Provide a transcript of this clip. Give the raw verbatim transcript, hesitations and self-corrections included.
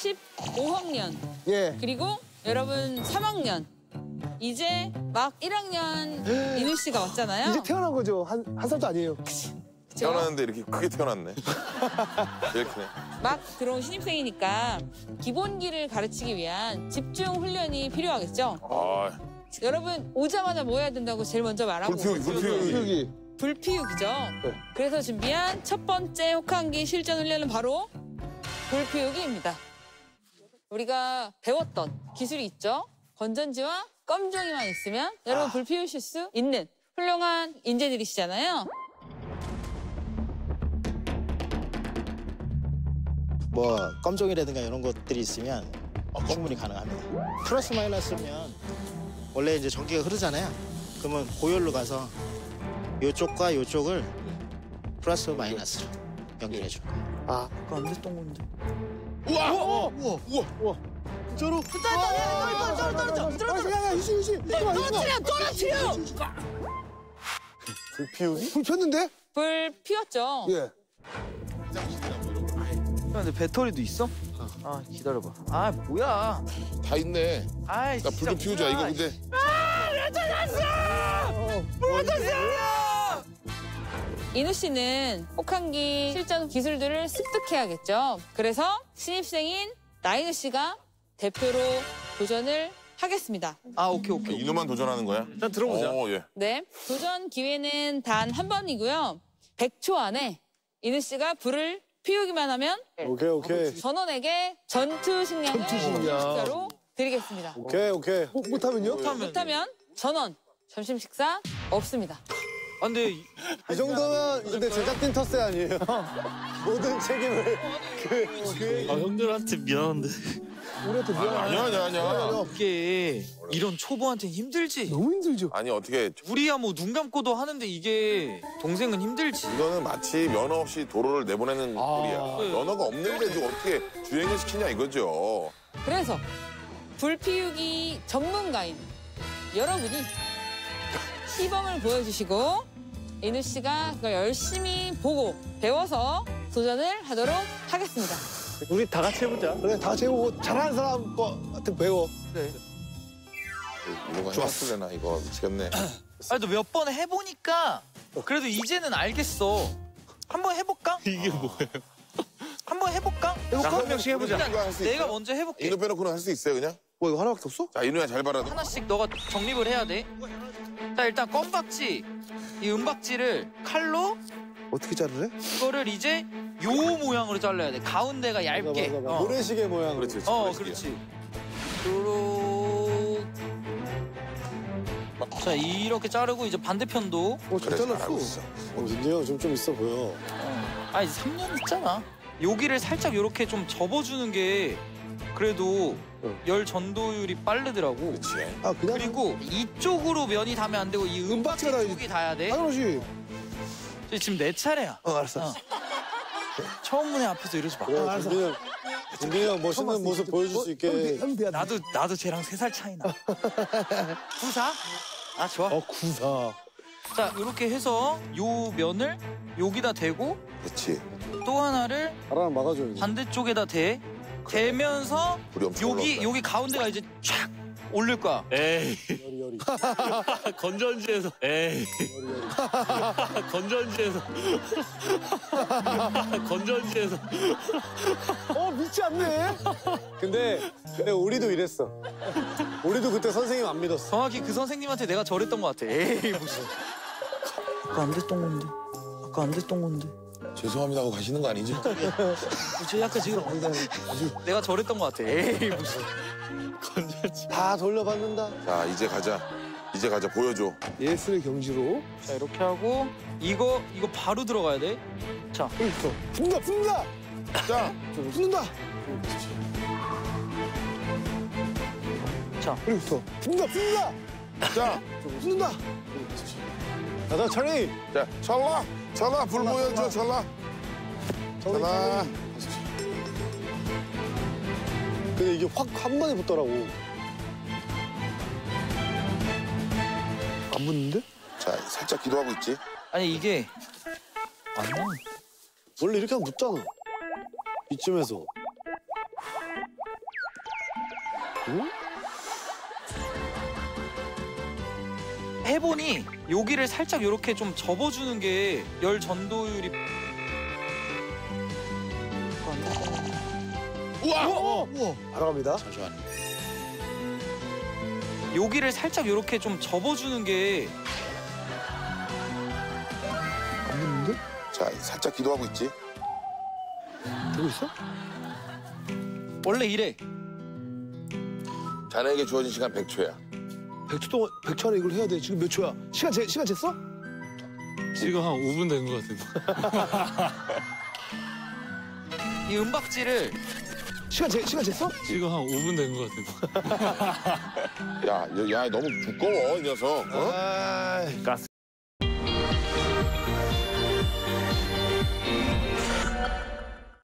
십오 학년. 예. 그리고 여러분 삼 학년. 이제 막 일 학년 인우 씨가 왔잖아요. 이제 태어난 거죠. 한, 한 살도 아니에요. 태어났는데 이렇게 크게 태어났네. 제일 크네. 막 들어온 신입생이니까 기본기를 가르치기 위한 집중 훈련이 필요하겠죠? 아, 여러분 오자마자 뭐 해야 된다고 제일 먼저 말하고 불피우기, 불피우기. 여기. 불피우기죠. 네. 그래서 준비한 첫 번째 혹한기 실전 훈련은 바로 불피우기입니다. 우리가 배웠던 기술이 있죠. 건전지와 껌종이만 있으면 여러분 아. 불피우실 수 있는 훌륭한 인재들이시잖아요. 뭐 껌종이라든가 이런 것들이 있으면 충분히 가능합니다. 플러스 마이너스면 원래 이제 전기가 흐르잖아요. 그러면 고열로 가서 이쪽과 이쪽을 플러스 마이너스로 연결해 줄 거예요. 아, 그거 안 됐던 건데. 우와! 우와! 우와! 우와. 진짜로? 떨어져! 떨어져! 떨어져! 야, 야, 유시, 유시. 떨어뜨려! 떨어뜨려! 불피우기? 불 폈는데? 불 피웠죠. 예. 근데 배터리도 있어? 아 기다려봐. 아 뭐야? 다 있네. 아이 나 불 좀 피우자. 이거 근데 인우 씨는 혹한기 실전 기술들을 습득해야겠죠. 그래서 신입생인 나인우 씨가 대표로 도전을 하겠습니다. 아 오케이 오케이. 인우만 도전하는 거야? 일단 들어보자. 어, 예. 네, 도전 기회는 단 한 번이고요. 백 초 안에 인우 씨가 불을 피우기만 하면 오케이, 오케이. 전원에게 전투 식량을 전투 식량. 식사로 드리겠습니다. 오케이, 오케이. 못, 못하면요? 못하면 전원 점심 식사 없습니다. 아 근데 이- 이 정도면 근데 제작진 텃세 아니에요? 모든 책임을 그, 그 아 형들한테 미안한데 우리한테 미안해. 아니야, 아니야, 아니야. 이게 이런 초보한테는 힘들지. 너무 힘들죠. 아니, 어떻게. 우리야 뭐 눈 감고도 하는데 이게 동생은 힘들지. 이거는 마치 면허 없이 도로를 내보내는 아. 꼴이야. 네. 면허가 없는데 지금 어떻게 주행을 시키냐 이거죠. 그래서 불 피우기 전문가인 여러분이 시범을 보여주시고 인우 씨가 그걸 열심히 보고 배워서 도전을 하도록 하겠습니다. 우리 다 같이 해보자. 그래, 다 재고 잘하는 사람 거한테 배워. 이거 좋았을래나 이거 미치겠네. 아니 몇 번 해보니까 그래도 이제는 알겠어. 한번 해볼까? 이게 뭐예요? 한번 해볼까? 한 명씩 해보자. 일단 이거 할수 있어? 내가 먼저 해볼게. 인우 빼놓고는 할 수 있어요 그냥? 뭐 이거 하나밖에 없어? 자, 인우야 잘 봐라. 하나씩 너가 정립을 해야 돼. 자 일단 껌박지, 이 은박지를 칼로 어떻게 자르래? 이거를 이제 요 모양으로 잘라야 돼. 가운데가 얇게. 맞아, 맞아. 어. 모래시계 모양으로. 그렇지, 그렇지. 어, 그렇지. 그렇지. 요렇. 자 이렇게 자르고 이제 반대편도. 어, 잘 그래, 잘랐어. 잘하고 있어. 어, 민재 형 좀 좀 있어 보여. 어. 아 이제 삼 년 있잖아. 여기를 살짝 이렇게 좀 접어주는 게 그래도 어. 열 전도율이 빠르더라고. 그렇지. 아, 그냥. 그리고 이쪽으로 면이 닿으면 안 되고 이 은박지 은박지가 다 쪽이 닿아야 돼. 당연하지. 저 지금 내 차례야. 어, 알았어. 어. 처음 무대 앞에서 이러지 마. 그래, 알았어. 민재 형. 민재 형 멋있는 모습 보여줄 수 있게. 나도 나도 쟤랑 세 살 차이 나. 구사? 아 좋아. 어, 구사. 자 이렇게 해서 요 면을 여기다 대고 그렇지. 또 하나를 바람 막아줘야지. 반대쪽에다 대. 대면서 불이 엄청 여기 올라온다. 여기 가운데가 이제 촥 올릴 거야. 에이 열이 열이. 건전지에서 에이 열이 열이. 건전지에서 건전지에서 어, 믿지 않네. 근데 근데 우리도 이랬어. 우리도 그때 선생님 안 믿었어. 정확히 그 선생님한테 내가 저랬던 것 같아. 에이 무슨. 아까 안 됐던 건데. 아까 안 됐던 건데. 죄송합니다 하고 가시는 거 아니죠? 저 약간 지금 내가 저랬던 것 같아. 에이 무슨. 건전지 다 돌려받는다. 자, 이제 가자. 이제 가자. 보여줘. 예술의 경지로. 자 이렇게 하고 이거 이거 바로 들어가야 돼. 자 그렇죠. 붙는다, 붙는다. 자, 붙는다. 자. 그렇죠. 붙는다, 붙는다. 자, 붙는다. 가자, 차리. 자, 찰라, 찰라, 불 보여줘, 찰라. 찰라. 근데 이게 확 한 번에 붙더라고. 안 붙는데? 자, 살짝 기도하고 있지. 아니 이게 맞나? 원래 이렇게 하면 붙잖아. 이쯤에서. 해보니 여기를 살짝 이렇게 좀 접어주는 게 열 전도율이. 우와! 우와. 바로 갑니다. 잠시만. 여기를 살짝 이렇게 좀 접어주는 게. 안 됐는데? 자, 살짝 기도하고 있지. 되고 있어? 원래 이래. 자네에게 주어진 시간 백 초야. 백 초 동안 백 초 안에 이걸 해야 돼. 지금 몇 초야? 시간 재 시간 쟀어? 지금 한 오 분 된 것 같은데. 이 은박지를 시간 재 시간 쟀어? 지금 한 오 분 된 것 같은데. 야, 야, 너무 두꺼워, 이 녀석. 어? 아. 가스.